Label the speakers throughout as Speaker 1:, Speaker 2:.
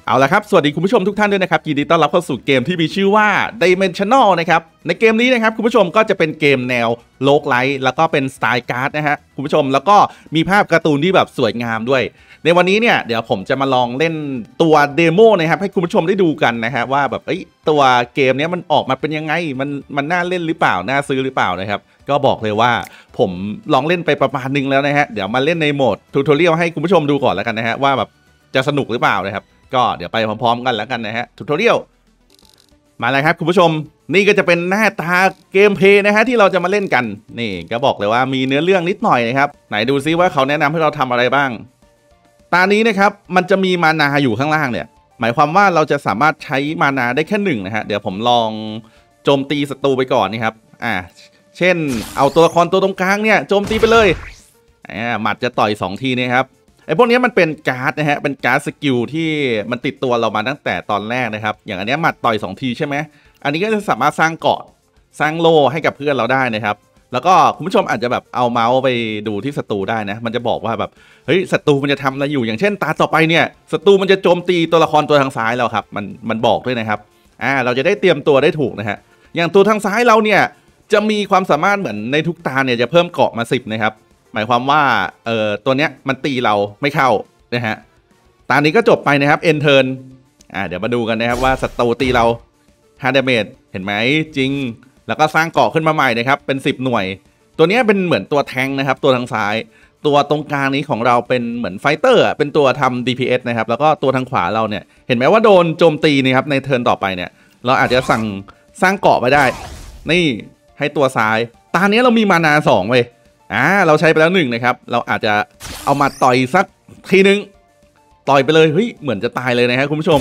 Speaker 1: เอาละครับสวัสดีคุณผู้ชมทุกท่านด้วยนะครับยินดีต้อนรับเข้าสู่เกมที่มีชื่อว่า Dimensional นะครับในเกมนี้นะครับคุณผู้ชมก็จะเป็นเกมแนวโลกไลท์แล้วก็เป็นสไตล์การ์ดนะฮะคุณผู้ชมแล้วก็มีภาพการ์ตูนที่แบบสวยงามด้วยในวันนี้เนี่ยเดี๋ยวผมจะมาลองเล่นตัวเดโมนะครับให้คุณผู้ชมได้ดูกันนะฮะว่าแบบตัวเกมนี้มันออกมาเป็นยังไงมันน่าเล่นหรือเปล่าน่าซื้อหรือเปล่านะครับก็บอกเลยว่าผมลองเล่นไปประมาณนึงแล้วนะฮะเดี๋ยวมาเล่นในโหมดทูทอเรียลให้คุณผู้ชมดูก่อนแล้วกันนะฮะว่าแบบจะสนุกหรือเปล่านะครับก็เดี๋ยวไปพร้อมๆกันแล้วกันนะฮะทูทอเรียลมาเลยครับคุณผู้ชมนี่ก็จะเป็นหน้าตาเกมเพลย์นะฮะที่เราจะมาเล่นกันนี่ก็บอกเลยว่ามีเนื้อเรื่องนิดหน่อยนะครับไหนดูซิว่าเขาแนะนำให้เราทำอะไรบ้างตานี้นะครับมันจะมีมานาอยู่ข้างล่างเนี่ยหมายความว่าเราจะสามารถใช้มานาได้แค่1นะฮะเดี๋ยวผมลองโจมตีศัตรูไปก่อนนี่ครับเช่นเอาตัวละครตัวตรงกลางเนี่ยโจมตีไปเลยหมัดจะต่อย2ทีนะครับไอ้พวกนี้มันเป็นการ์ดนะฮะเป็นการ์ดสกิลที่มันติดตัวเรามาตั้งแต่ตอนแรกนะครับอย่างอันนี้หมัดต่อย2ทีใช่ไหมอันนี้ก็จะสามารถสร้างเกาะสร้างโล่ให้กับเพื่อนเราได้นะครับแล้วก็คุณผู้ชมอาจจะแบบเอาเมาส์ไปดูที่ศัตรูได้นะมันจะบอกว่าแบบเฮ้ยศัตรูมันจะทำอะไรอยู่อย่างเช่นตาต่อไปเนี่ยศัตรูมันจะโจมตีตัวละครตัวทางซ้ายเราครับมันบอกด้วยนะครับเราจะได้เตรียมตัวได้ถูกนะฮะอย่างตัวทางซ้ายเราเนี่ยจะมีความสามารถเหมือนในทุกตาเนี่ยจะเพิ่มเกาะมา10นะครับหมายความว่าตัวเนี้ยมันตีเราไม่เข้านะฮะตอนนี้ก็จบไปนะครับเอ็นเทิร์นเดี๋ยวมาดูกันนะครับว่าศัตรูตีเรา5 ดาเมจเห็นไหมจริงแล้วก็สร้างเกาะขึ้นมาใหม่นะครับเป็น10หน่วยตัวนี้เป็นเหมือนตัวแทงนะครับตัวทางซ้ายตัวตรงกลางนี้ของเราเป็นเหมือนไฟเตอร์เป็นตัวทำ DPS นะครับแล้วก็ตัวทางขวาเราเนี่ยเห็นไหมว่าโดนโจมตีนะครับในเทิร์นต่อไปเนี่ยเราอาจจะสั่งสร้างเกาะไปได้นี่ให้ตัวซ้ายตอนนี้เรามีมานา2เว้ยเราใช้ไปแล้ว1นะครับเราอาจจะเอามาต่อยสักทีนึงต่อยไปเลยเฮ้ยเหมือนจะตายเลยนะฮะคุณผู้ชม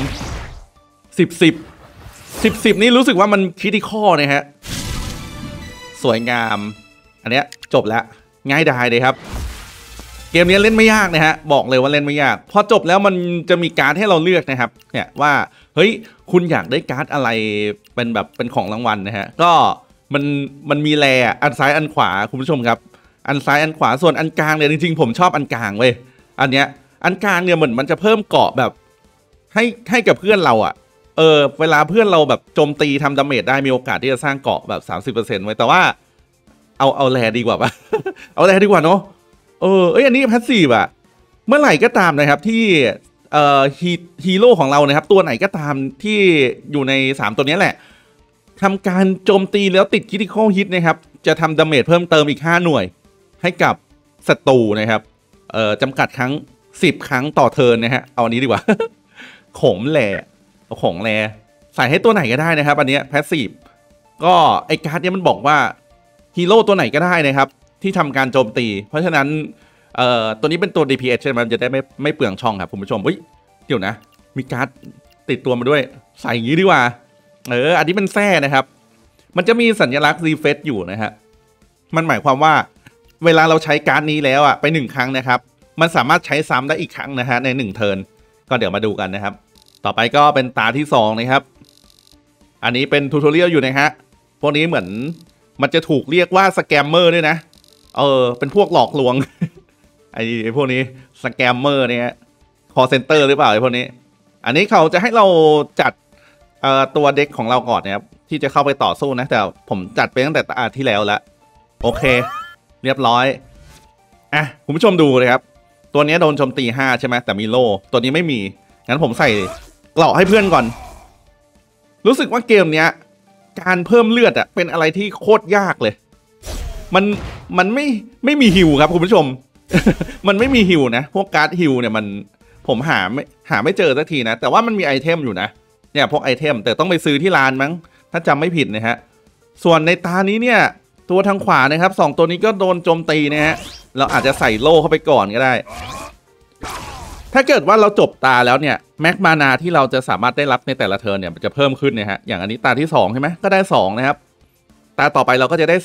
Speaker 1: 10นี่รู้สึกว่ามันคริติคอลนะฮะสวยงามอันเนี้ยจบแล้วง่ายดายเลยครับเกมนี้เล่นไม่ยากนะฮะบอกเลยว่าเล่นไม่ยากพอจบแล้วมันจะมีการ์ดให้เราเลือกนะครับเนี่ยว่าเฮ้ยคุณอยากได้การ์ดอะไรเป็นแบบเป็นของรางวัลนะฮะก็มันมีแลอันซ้ายอันขวาคุณผู้ชมครับอันซ้ายอันขวาส่วนอันกลางเนี่ยจริงๆผมชอบอันกลางเว้ยอันเนี้ยอันกลางเนี่ยเหมือนมันจะเพิ่มเกาะแบบให้กับเพื่อนเราอ่ะเวลาเพื่อนเราแบบโจมตีทำดาเมจได้มีโอกาสที่จะสร้างเกาะแบบ 30% ไว้แต่ว่าเอาแลดีกว่าปะ เอาแลดีกว่าเนาะอันนี้แพสซีฟอะเมื่อไหร่ก็ตามนะครับที่ฮีโร่ของเรานะครับตัวไหนก็ตามที่อยู่ใน3ตัวนี้แหละทำการโจมตีแล้วติดคริติคอลฮิตนะครับจะทำดาเมจเพิ่มเติมอีก5หน่วยให้กับศัตรูนะครับจำกัดครั้ง10ครั้งต่อเทิร์นนะฮะเอาอันนี้ดีกว่า ของแลใส่ให้ตัวไหนก็ได้นะครับอันนี้แพสซีฟก็ไอการ์ดนี้มันบอกว่าฮีโร่ตัวไหนก็ได้นะครับที่ทำการโจมตีเพราะฉะนั้นตัวนี้เป็นตัว DPS ใช่ไหมมันจะได้ไม่เปลืองช่องครับคุณผู้ชมเดี๋ยวนะมีการ์ดติดตัวมาด้วยใส่อย่างนี้ดีกว่าอันนี้เป็นแท้นะครับมันจะมีสัญลักษณ์รีเฟซอยู่นะฮะมันหมายความว่าเวลาเราใช้การ์ดนี้แล้วไป1ครั้งนะครับมันสามารถใช้ซ้ำได้อีกครั้งนะฮะใน1เทิร์นก็เดี๋ยวมาดูกันนะครับต่อไปก็เป็นตาที่2นะครับอันนี้เป็นทูทอเรียลอยู่นะฮะพวกนี้เหมือนมันจะถูกเรียกว่าสแกมเมอร์ด้วยนะเป็นพวกหลอกลวง ไอ้พวกนี้สแกมเมอร์เนี่ยคอลเซ็นเตอร์หรือเปล่าไอ้พวกนี้อันนี้เขาจะให้เราจัดตัวเด็กของเราก่อนนะครับที่จะเข้าไปต่อสู้นะแต่ผมจัดไปตั้งแต่ตาที่แล้วแล้วโอเคเรียบร้อยคุณผู้ชมดูเลยครับตัวนี้โดนโจมตี5ใช่ไหมแต่มีโล่ตัวนี้ไม่มีงั้นผมใส่เกราะให้เพื่อนก่อนรู้สึกว่าเกมเนี้ยการเพิ่มเลือดเป็นอะไรที่โคตรยากเลยมันไม่มีฮิวครับคุณผู้ชม มันไม่มีฮิวนะพวกการ์ดฮิวเนี่ยผมหาไม่เจอสักทีนะแต่ว่ามันมีไอเทมอยู่นะเนี่ยพวกไอเทมแต่ต้องไปซื้อที่ร้านมั้งถ้าจำไม่ผิดนะฮะส่วนในตานี้เนี่ยตัวทางขวานะครับ2ตัวนี้ก็โดนโจมตีนะฮะเราอาจจะใส่โล่เข้าไปก่อนก็ได้ถ้าเกิดว่าเราจบตาแล้วเนี่ยแม็กมานาที่เราจะสามารถได้รับในแต่ละเทิร์นเนี่ยมันจะเพิ่มขึ้นนะฮะอย่างอันนี้ตาที่2ใช่ไหมก็ได้2นะครับตาต่อไปเราก็จะได้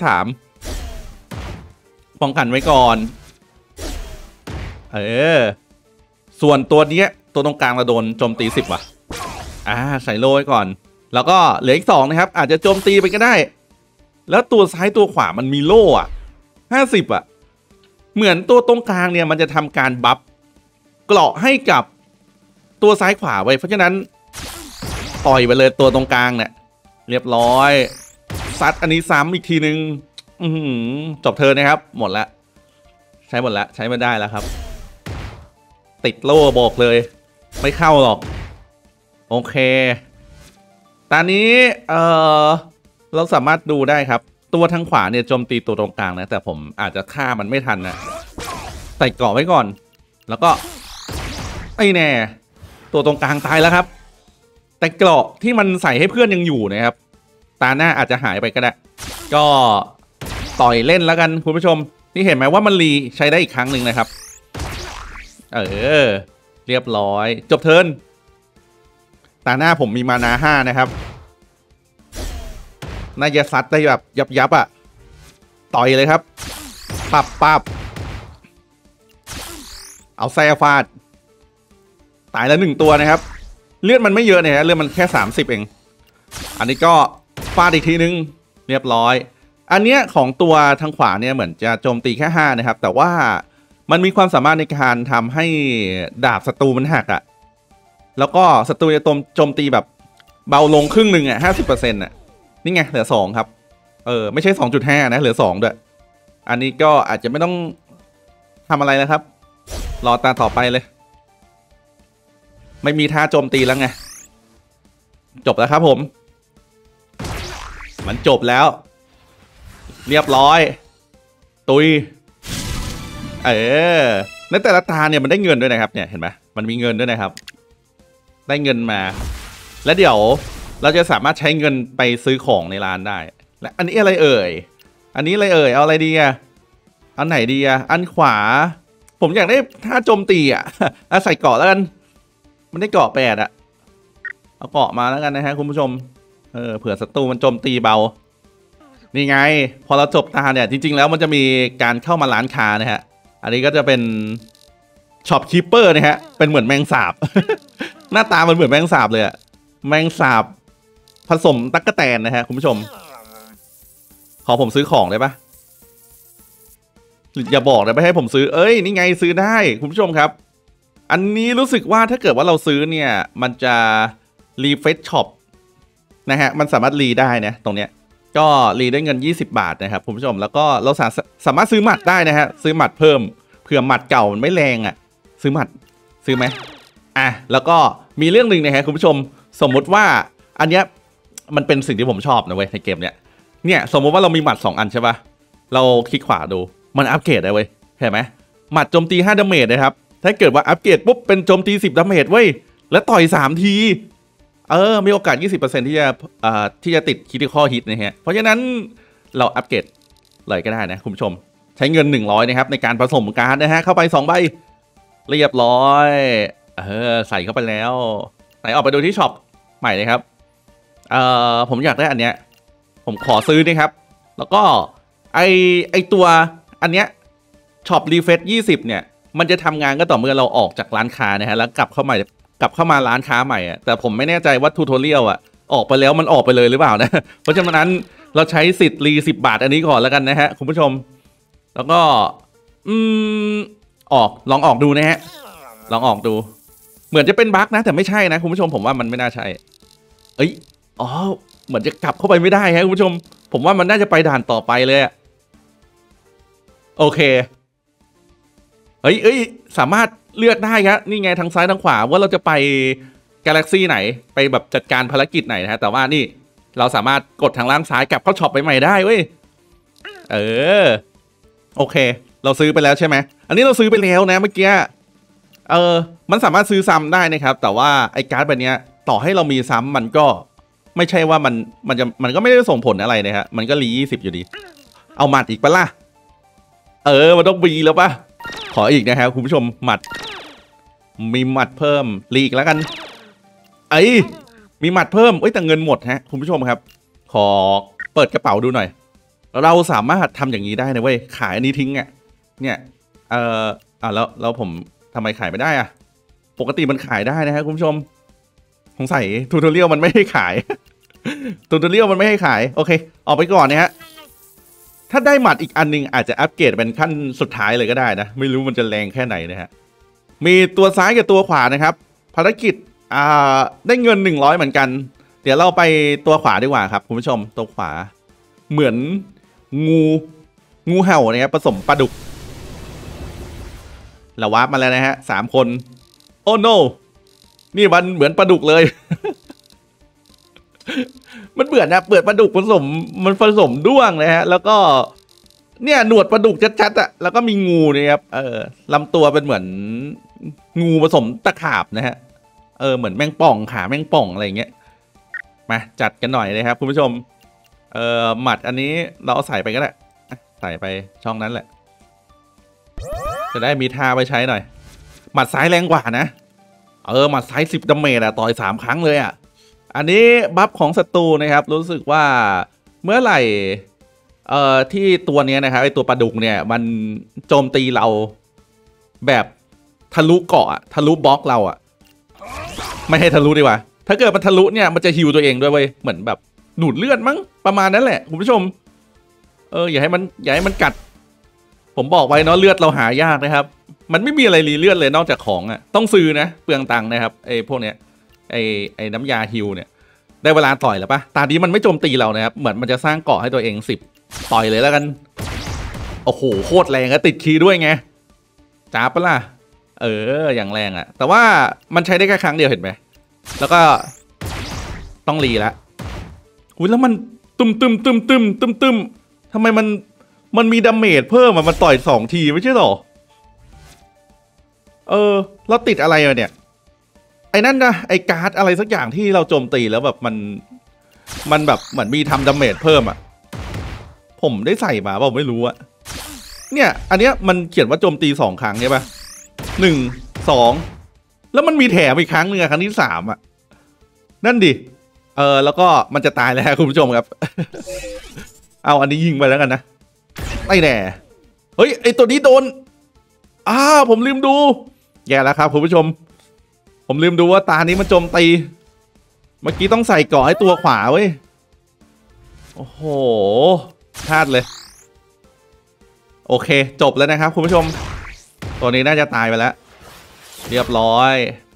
Speaker 1: 3ป้องกันไว้ก่อนส่วนตัวนี้ตัวตรงกลางเราโดนโจมตี10ว่ะใส่โล่ไว้ก่อนแล้วก็เหลืออีก2นะครับอาจจะโจมตีไปก็ได้แล้วตัวซ้ายตัวขวามันมีโล่50เหมือนตัวตรงกลางเนี่ยมันจะทำการบัฟเกราะให้กับตัวซ้ายขวาไว้เพราะฉะนั้นต่อยไปเลยตัวตรงกลางเนี่ยเรียบร้อยซัดอันนี้ซ้ำอีกทีนึงจบเธอนะครับหมดละใช้หมดละใช้ไม่ได้แล้วครับติดโล่บอกเลยไม่เข้าหรอกโอเคตอนนี้เราสามารถดูได้ครับตัวทางขวาเนี่ยโจมตีตัวตรงกลางนะแต่ผมอาจจะฆ่ามันไม่ทันนะใส่เกราะไว้ก่อนแล้วก็ไอ้แน่ตัวตรงกลางตายแล้วครับแต่เกราะที่มันใส่ให้เพื่อนยังอยู่นะครับตาหน้าอาจจะหายไปก็ได้ก็ต่อยเล่นแล้วกันคุณผู้ชมนี่เห็นไหมว่ามันรีใช้ได้อีกครั้งหนึ่งนะครับเรียบร้อยจบเทิร์นตาหน้าผมมีมานา5นะครับน่าจะซัดได้แบบยับอ่ะต่อยเลยครับปับเอาแซ่ฟาดตายแล้ว1ตัวนะครับเลือดมันไม่เยอะเนี่ยเลือดมันแค่30เองอันนี้ก็ฟาดอีกทีนึงเรียบร้อยอันเนี้ยของตัวทางขวาเนี่ยเหมือนจะโจมตีแค่5นะครับแต่ว่ามันมีความสามารถในการทำให้ดาบศัตรูมันหักอ่ะแล้วก็ศัตรูจะโจมตีแบบเบาลงครึ่งหนึ่งอ่ะ50%อ่ะนี่ไงเหลือ2ครับไม่ใช่ 2.5 นะเหลือ2ด้วยอันนี้ก็อาจจะไม่ต้องทำอะไรนะครับรอตาต่อไปเลยไม่มีท่าโจมตีแล้วไงจบแล้วครับผมมันจบแล้วเรียบร้อยตุยในแต่ละตาเนี่ยมันได้เงินด้วยนะครับเนี่ยเห็นไหมมันมีเงินด้วยนะครับได้เงินมาแล้วเดี๋ยวเราจะสามารถใช้เงินไปซื้อของในร้านได้และอันนี้อะไรเอ่ยอันนี้อะไรเอ่ยเอาอะไรดีอะอันไหนดีอะอันขวาผมอยากได้ท่าโจมตีอะใส่เกราะแล้วกันมันได้เกราะ8อะเอาเกราะมาแล้วกันนะฮะคุณผู้ชมเผื่อศัตรูมันโจมตีเบานี่ไงพอเราจบตาเนี่ยจริงๆแล้วมันจะมีการเข้ามาร้านค้านะฮะอันนี้ก็จะเป็นช็อปคีปเปอร์นะฮะเป็นเหมือนแมงสาบ หน้าตามันเหมือนแมงสาบเลยอะแมงสาบผสมตั๊กแตนนะฮะคุณผู้ชมขอผมซื้อของได้ปะอย่าบอกนะไม่ให้ผมซื้อนี่ไงซื้อได้คุณผู้ชมครับอันนี้รู้สึกว่าถ้าเกิดว่าเราซื้อเนี่ยมันจะรีเฟรชช็อปนะฮะมันสามารถรีได้นะตรงเนี้ยก็รีได้เงิน20 บาทนะครับคุณผู้ชมแล้วก็เราสามารถซื้อหมัดได้นะฮะซื้อหมัดเพิ่มเผื่อหมัดเก่ามันไม่แรงอ่ะซื้อหมัดซื้อไหมแล้วก็มีเรื่องหนึ่งนะฮะคุณผู้ชมสมมุติว่าอันเนี้ยมันเป็นสิ่งที่ผมชอบนะเว้ยในเกมเนี้ยเนี่ยสมมติว่าเรามีหมัด2 อันใช่ปะเราคลิกขวาดูมันอัปเกรดได้เว้ยเห็นไหมหมัดโจมตี5 ดาเมจนะครับถ้าเกิดว่าอัปเกรดปุ๊บเป็นโจมตี10 ดาเมจเว้ยแล้วต่อย3 ทีมีโอกาส 20% ที่จะติดคริติคอลฮิตนะฮะเพราะฉะนั้นเราอัปเกรดเลยก็ได้นะคุณผู้ชมใช้เงิน100นะครับในการผสมการ์ดนะฮะเข้าไป2 ใบเรียบร้อยใส่เข้าไปแล้วไหนออกไปดูที่ช็อปใหม่เลยครับผมอยากได้อันเนี้ยผมขอซื้อนะครับแล้วก็ไอตัวอันเนี้ยช็อปรีเฟรช20เนี่ยมันจะทำงานก็ต่อเมื่อเราออกจากร้านค้านะฮะแล้วกลับเข้ามาร้านค้าใหม่แต่ผมไม่แน่ใจว่าทูทอเรียลออกไปแล้วมันออกไปเลยหรือเปล่านะเพราะฉะนั้นเราใช้สิทธิ์รี10 บาทอันนี้ก่อนแล้วกันนะฮะคุณผู้ชมแล้วก็ลองออกดูนะฮะลองออกดูเหมือนจะเป็นบั๊กนะแต่ไม่ใช่นะคุณผู้ชมผมว่ามันไม่น่าใช่เหมือนจะกลับเข้าไปไม่ได้ฮะคุณผู้ชมผมว่ามันน่าจะไปด่านต่อไปเลยโอเคสามารถเลือกได้ครับนี่ไงทางซ้ายทางขวาว่าเราจะไปกาแล็กซี่ไหนไปแบบจัดการภารกิจไหนนะฮะแต่ว่านี่เราสามารถกดทางล่างซ้ายกลับเข้าช็อปไปใหม่ได้เว้ยโอเคเราซื้อไปแล้วใช่ไหมอันนี้เราซื้อไปแล้วนะเมื่อกี้มันสามารถซื้อซ้ำได้นะครับแต่ว่าไอ้การ์ดแบบนี้ต่อให้เรามีซ้ำมันก็ไม่ใช่ว่ามันก็ไม่ได้ส่งผลอะไรนะฮะมันก็รี20อยู่ดีเอาหมัดอีกปะล่ะมันต้องบีแล้วปะขออีกนะครับคุณผู้ชมหมัดมีหมัดเพิ่มรีอีกแล้วกันมีหมัดเพิ่มแต่เงินหมดฮะคุณผู้ชมครับขอเปิดกระเป๋าดูหน่อยเราสามารถทำอย่างนี้ได้นะเว้ยขายอันนี้ทิ้งเนี่ยแล้วผมทำไมขายไม่ได้ปกติมันขายได้นะฮะคุณผู้ชมสงสัยทูทอเรียลมันไม่ให้ขายทูทอเรียลมันไม่ให้ขายโอเคออกไปก่อนนะฮะถ้าได้หมัดอีกอันนึงอาจจะอัปเกรดเป็นขั้นสุดท้ายเลยก็ได้นะไม่รู้มันจะแรงแค่ไหนนะฮะมีตัวซ้ายกับตัวขวานะครับผารกิจได้เงิน100เหมือนกันเดี๋ยวเราไปตัวขวาดีกว่าครับคุณผู้ชมตัวขวาเหมือนงูเห่านะครับผสมปลาดุกเราวาร์ปมาแล้วนะฮะ3 คนโอ้ no นี่มันเหมือนปลาดุกเลย มันเบื่อนะเปิดปลาดุกผสมด้วงนะฮะแล้วก็เนี่ยหนวดปลาดุกชัดๆอะแล้วก็มีงูนะครับลำตัวเป็นเหมือนงูผสมตะขาบนะฮะเหมือนแมงป่องขาแมงป่องอะไรอย่างเงี้ยมาจัดกันหน่อยนะครับคุณผู้ชมหมัดอันนี้เราเอาใส่ไปก็ได้ใส่ไปช่องนั้นแหละจะได้มีท่าไปใช้หน่อยหมัดซ้ายแรงกว่านะหมัดซ้าย10 ดาเมจอะต่อย3 ครั้งเลยอะอันนี้บัฟของศัตรูนะครับรู้สึกว่าเมื่อไหร่ที่ตัวนี้นะครับไอตัวปลาดุกเนี่ยมันโจมตีเราแบบทะลุเกาะทะลุบล็อกเราอะไม่ให้ทะลุดีกว่าถ้าเกิดมันทะลุเนี่ยมันจะฮิวตัวเองด้วยเว้ยเหมือนแบบหนูดเลือดมั้งประมาณนั้นแหละคุณผู้ชมอย่าให้มันกัดผมบอกไว้เนาะเลือดเราหายากนะครับมันไม่มีอะไรรีเลือดเลยนอกจากของอะต้องซื้อนะเปลืองตังค์นะครับไอพวกเนี้ยไอน้ำยาฮิวเนี่ยได้เวลาต่อยแล้วปะตานี้มันไม่โจมตีเรานะครับเหมือนมันจะสร้างเกาะให้ตัวเอง10ต่อยเลยแล้วกันโอ้โหโคตรแรงอะติดคีย์ด้วยไงจ้าปะล่ะอย่างแรงอะแต่ว่ามันใช้ได้แค่ครั้งเดียวเห็นไหมแล้วก็ต้องรีละอุ้ยแล้วมันตึมทำไมมันมีดาเมจเพิ่มมันต่อย2 ทีไม่ใช่หรอเราติดอะไรเนี่ยไอ้นั่นนะไอ้การ์ดอะไรสักอย่างที่เราโจมตีแล้วแบบมันแบบเหมือนมีทำดาเมจเพิ่มอ่ะผมได้ใส่มาเปล่าไม่รู้อะเนี่ยอันเนี้ยมันเขียนว่าโจมตี2 ครั้งใช่ปะ1 2แล้วมันมีแถมอีกครั้งหนึ่งครั้งที่3อ่ะนั่นดิแล้วก็มันจะตายแล้วคุณผู้ชมครับ เอาอันนี้ยิงไปแล้วกันนะไม่แน่เฮ้ยไอตัวนี้โดนผมลืมดูแย่แล้วครับคุณผู้ชมผมลืมดูว่าตานี้มันโจมตีเมื่อกี้ต้องใส่เกราะให้ตัวขวาเว้ยโอ้โหพลาดเลยโอเคจบแล้วนะครับคุณผู้ชมตัวนี้น่าจะตายไปแล้วเรียบร้อย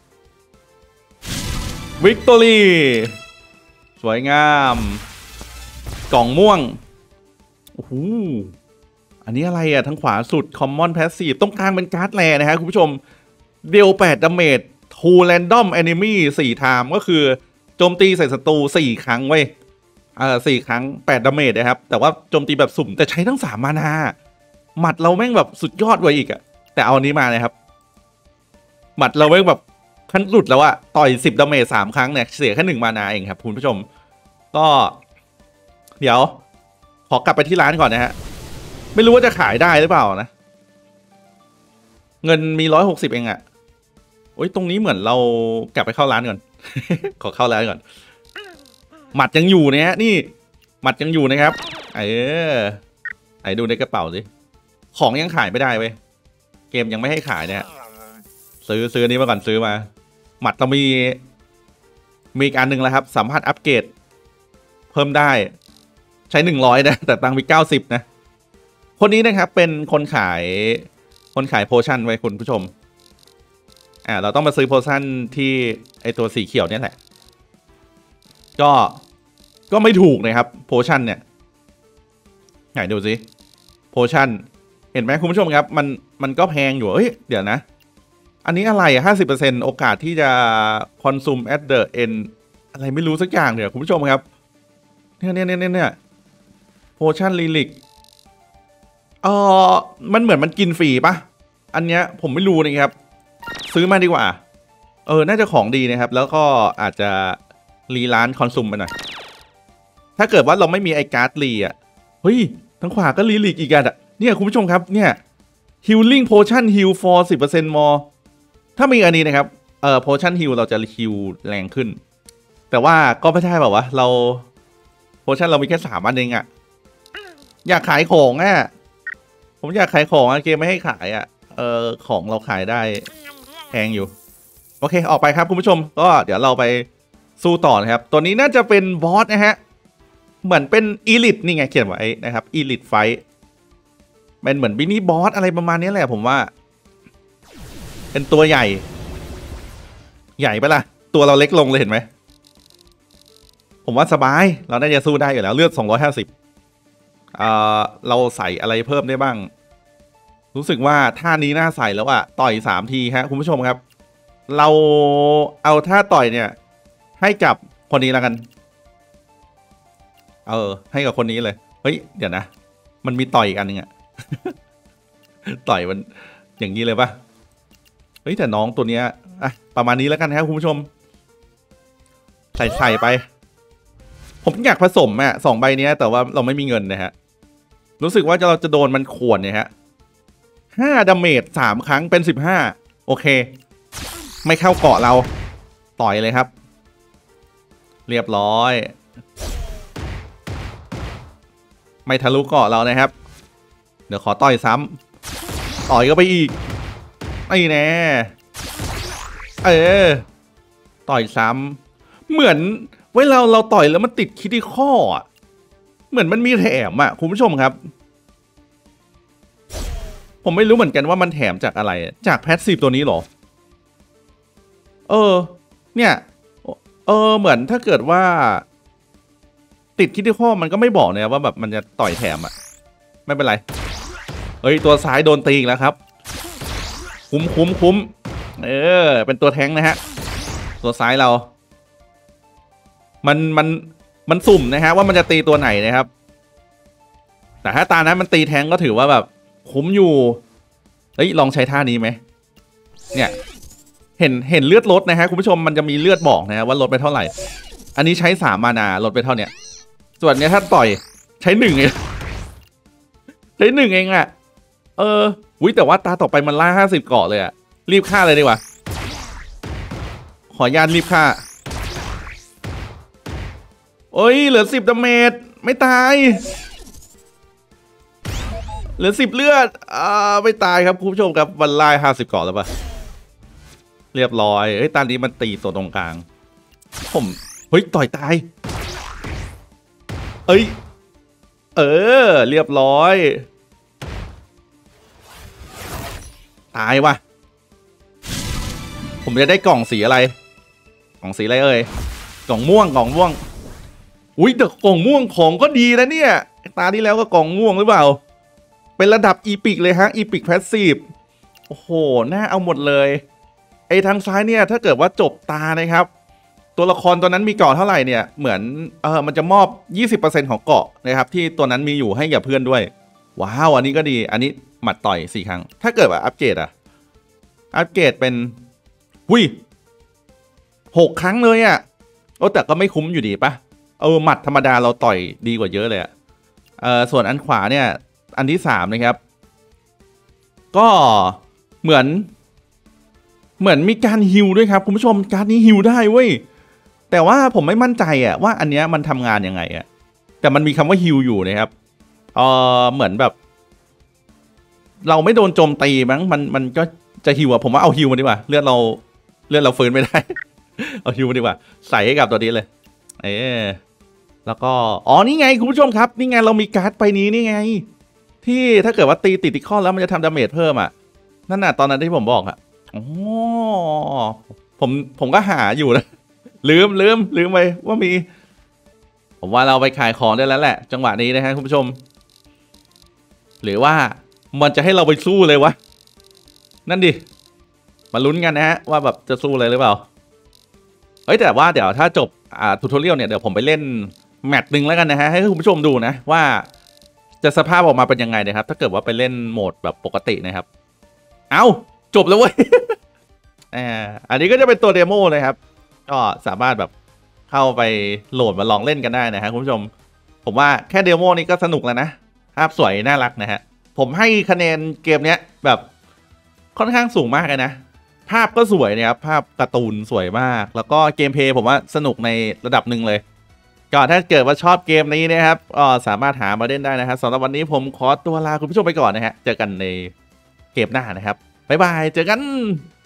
Speaker 1: วิกตอรี่สวยงามกล่องม่วงโอ้โหอันนี้อะไรอ่ะทั้งขวาสุด Common Passive ตรงกลางเป็นการ์ดแรนะครับคุณผู้ชมเดียว8 ดาเมจ 2 Random Enemy 4 Time ก็คือโจมตีใส่ศัตรู4 ครั้งเว้ย4 ครั้ง8 ดาเมจนะครับแต่ว่าโจมตีแบบสุ่มแต่ใช้ทั้ง3 มานาหมัดเราแม่งแบบสุดยอดกว่าอีกอ่ะแต่เอาอันนี้มานะครับหมัดเราแม่งแบบขั้นสุดแล้วอะต่อย10 ดาเมจ 3 ครั้งเนี่ยเสียแค่1 มานาเองครับคุณผู้ชมก็เดี๋ยวขอกลับไปที่ร้านก่อนนะฮะไม่รู้ว่าจะขายได้หรือเปล่านะเงินมี160เองอะโอ้ยตรงนี้เหมือนเรากลับไปเข้าร้านก่อน ขอเข้าร้านก่อนหมัดยังอยู่เนี่ยนี่หมัดยังอยู่นะครับไหนดูในกระเป๋าสิของยังขายไม่ได้เว้ยเกมยังไม่ให้ขายเนี่ยซื้อนี้มาก่อนซื้อมาหมัดเรามีอีกอันหนึ่งแล้วครับสามารถอัปเกรดเพิ่มได้ใช้100นะแต่ตังค์มี90นะคนนี้นะครับเป็นคนขายโพชั่นไว้คุณผู้ชมเราต้องมาซื้อโพชั่นที่ไอตัวสีเขียวเนี่ยแหละก็ไม่ถูกนะครับโพชั่นเนี่ยไหนดูสิโพชั่นเห็นไหมคุณผู้ชมครับมันก็แพงอยู่เดี๋ยวนะอันนี้อะไร50% โอกาสที่จะ consume at the end อะไรไม่รู้สักอย่างเดี๋ยวคุณผู้ชมครับเนี่ยโพชั่นลิลิกมันเหมือนมันกินฟรีปะอันเนี้ยผมไม่รู้นะครับซื้อมาดีกว่าน่าจะของดีนะครับแล้วก็อาจจะรีร้านคอนซูมไปหน่อยถ้าเกิดว่าเราไม่มีไอการ์ดรีเฮ้ยทั้งขวาก็ลิลิกอีกอ่ะเนี่ยคุณผู้ชมครับเนี่ย healing potion heal for 10% more ถ้ามีอันนี้นะครับpotion heal เราจะ heal แรงขึ้นแต่ว่าก็ไม่ได้แบบว่าเราโพชั่นเรามีแค่3 อันเองอะอยากขายของผมอยากขายของเกมไม่ให้ขายของเราขายได้แพงอยู่โอเคออกไปครับคุณผู้ชมก็เดี๋ยวเราไปสู้ต่อนะครับตัวนี้น่าจะเป็นบอสนะฮะเหมือนเป็นอีลิทนี่ไงเขียนไว้นะครับอีลิทไฟท์เป็นเหมือนบินี่บอสอะไรประมาณนี้แหละผมว่าเป็นตัวใหญ่ใหญ่ไปละตัวเราเล็กลงเลยเห็นไหมผมว่าสบายเราน่าจะสู้ได้อยู่แล้วเลือด250เราใส่อะไรเพิ่มได้บ้างรู้สึกว่าท่านี้น่าใส่แล้วอะต่อย3 ทีฮะคุณผู้ชมครับเราเอาท่าต่อยเนี่ยให้กับคนนี้แล้วกันให้กับคนนี้เลยเฮ้ยเดี๋ยวนะมันมีต่อยอีกอันนึงอะ ต่อยมันอย่างนี้เลยปะเฮ้ยแต่น้องตัวเนี้ยอะประมาณนี้แล้วกันครับคุณผู้ชมใส่ไปผมอยากผสมอะ2 ใบนี้แต่ว่าเราไม่มีเงินนะฮะรู้สึกว่าเราจะโดนมันข่วนเนี่ยฮะ5 ดาเมจ3 ครั้งเป็น15โอเคไม่เข้าเกาะเราต่อยเลยครับเรียบร้อยไม่ทะลุเกาะเรานะครับเดี๋ยวขอต่อยซ้ำต่อยก็ไปอีกไอ้แน่ต่อยซ้ำเหมือนเวลาเราต่อยแล้วมันติดคิดที่ข้อเหมือนมันมีแถมอ่ะคุณผู้ชมครับผมไม่รู้เหมือนกันว่ามันแถมจากอะไรจากแพสซีฟตัวนี้หรอเนี่ยเหมือนถ้าเกิดว่าติดคิดที่ข้อมันก็ไม่บอกเนี่ยว่าแบบมันจะต่อยแถมอ่ะไม่เป็นไรเฮ้ยตัวซ้ายโดนตีอีกแล้วครับคุ้มเป็นตัวแท้งนะฮะตัวซ้ายเรามันสุ่มนะฮะว่ามันจะตีตัวไหนนะครับแต่ถ้าตานั้นมันตีแท้งก็ถือว่าแบบคุ้มอยู่เฮ้ยลองใช้ท่านี้ไหมเนี่ยเห็นเลือดลดนะฮะคุณผู้ชมมันจะมีเลือดบอกนะฮะว่าลดไปเท่าไหร่อันนี้ใช้3 มานาลดไปเท่าเนี้ยส่วนเนี้ยถ้าต่อยใช้1เองใช้1เองอ่ะแต่ว่าตาต่อไปมันล่า50 เกาะเลยอ่ะรีบฆ่าเลยดีกว่าขออนุญาตรีบฆ่าโอ้ยเหลือ10 ดาเมจไม่ตายเหลือ10 เลือดไม่ตายครับคุณผู้ชมครับวันไล่50 เกาะแล้วปะเรียบร้อยตอนนี้มันตีตัวตรงกลางเฮ้ยต่อยตายเรียบร้อยตายวะผมจะได้กล่องสีอะไรกล่องสีอะไรกล่องม่วงอุ้ยแต่กล่องม่วงของก็ดีนะเนี่ยตาที่แล้วก็กล่องม่วงหรือเปล่าเป็นระดับอีพิกเลยฮะอีพิกแพสซีฟโอ้โหน่าเอาหมดเลยทางซ้ายเนี่ยถ้าเกิดว่าจบตานะครับตัวละครตัวนั้นมีเกาะเท่าไหร่เนี่ยเหมือนมันจะมอบ 20% ของเกาะนะครับที่ตัวนั้นมีอยู่ให้กับเพื่อนด้วยว้าวอันนี้ก็ดีอันนี้หมัดต่อย4 ครั้งถ้าเกิดว่าอัปเกรดอัปเกรดเป็น6 ครั้งเลยอ่ะแต่ก็ไม่คุ้มอยู่ดีปะหมัดธรรมดาเราต่อยดีกว่าเยอะเลยอ่ะส่วนอันขวาเนี่ยอันที่3นะครับก็เหมือนมีการฮิลด้วยครับคุณผู้ชมการนี้ฮิลได้เว้ยแต่ว่าผมไม่มั่นใจอ่ะว่าอันเนี้ยมันทำงานยังไงอ่ะแต่มันมีคำว่าฮิลอยู่นะครับเหมือนแบบเราไม่โดนโจมตีมั้งมันก็จะฮิวผมว่าเอาฮิวมาดีกว่าเลือดเราฟื้นไม่ได้ เอาฮิวมาดีกว่าใส่ให้กับตัวนี้เลยแล้วก็นี่ไงคุณผู้ชมครับนี่ไงเรามีการ์ดไปนี้นี่ไงที่ถ้าเกิดว่าตีติดอีกข้อแล้วมันจะทำดาเมจเพิ่มอ่ะนั่นน่ะตอนนั้นที่ผมบอกอ่ะผมก็หาอยู่นะลืมไปว่ามีผมว่าเราไปขายของได้แล้วแหละจังหวะนี้นะฮะคุณผู้ชมหรือว่ามันจะให้เราไปสู้เลยวะนั่นดิมาลุ้นกันนะฮะว่าแบบจะสู้เลยหรือเปล่าแต่ว่าเดี๋ยวถ้าจบทูทอเรียลเนี่ยเดี๋ยวผมไปเล่นแมตช์หนึ่งแล้วกันนะฮะให้คุณผู้ชมดูนะว่าจะสภาพออกมาเป็นยังไงนะครับถ้าเกิดว่าไปเล่นโหมดแบบปกตินะครับจบแล้วเว้ย อันนี้ก็จะเป็นตัวเดโมนะครับก็สามารถแบบเข้าไปโหลดมาลองเล่นกันได้นะฮะคุณผู้ชมผมว่าแค่เดโมนี้ก็สนุกแล้วนะภาพสวยน่ารักนะฮะผมให้คะแนนเกมนี้แบบค่อนข้างสูงมากเลยนะภาพก็สวยนะครับภาพการ์ตูนสวยมากแล้วก็เกมเพลย์ผมว่าสนุกในระดับหนึ่งเลยก็ถ้าเกิดว่าชอบเกมนี้นะครับสามารถหามาเล่นได้นะครับสำหรับวันนี้ผมขอตัวลาคุณผู้ชมไปก่อนนะฮะเจอกันในเกมหน้านะครับบ๊ายบายเจอกัน